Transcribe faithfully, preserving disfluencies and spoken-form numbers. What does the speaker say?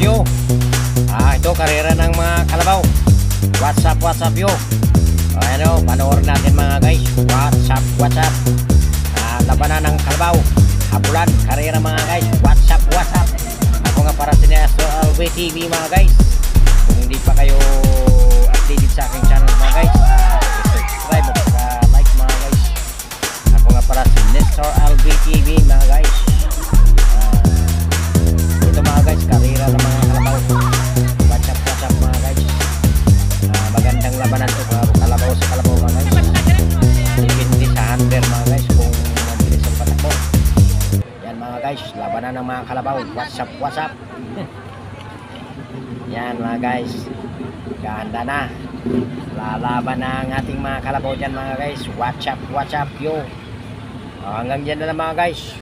yo. Ah, ito karera ng mga kalabaw. What's up, what's up yo. O ano, panoorin natin mga guys. What's up, what's up. Ah, labanan ng kalabaw. Habulan, karera mga guys. What's up, what's up. Ako nga para sineasto L V T V mga guys. Kung hindi pa kayo updated sa aking channel mga guys, uh, subscribe at uh, like mga guys. Ako nga para si Nestor L V T V mga guys. Uh, ito mga guys, karera ng mga kalabaw. What's up, what's up mga guys. Uh, magandang labanan ito, kalabaw sa kalabaw mga guys. Dipindi sa hunter mga guys kung mabilis ang patakbo. Yan mga guys, labanan ng mga kalabaw. What's up, what's up. Yan mga guys, ganda na. Lalaban na ang ating mga kalabaw dyan mga guys. Watch up, watch up yo. O, hanggang dyan na lang mga guys.